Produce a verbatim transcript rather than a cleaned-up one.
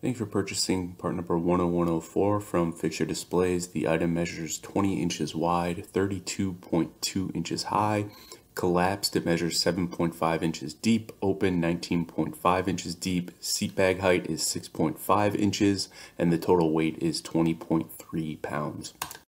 Thanks for purchasing part number one oh one oh four from Fixture Displays. The item measures twenty inches wide, thirty-two point two inches high. Collapsed, it measures seven point five inches deep. Open, nineteen point five inches deep. Seat bag height is six point five inches, and the total weight is twenty point three pounds.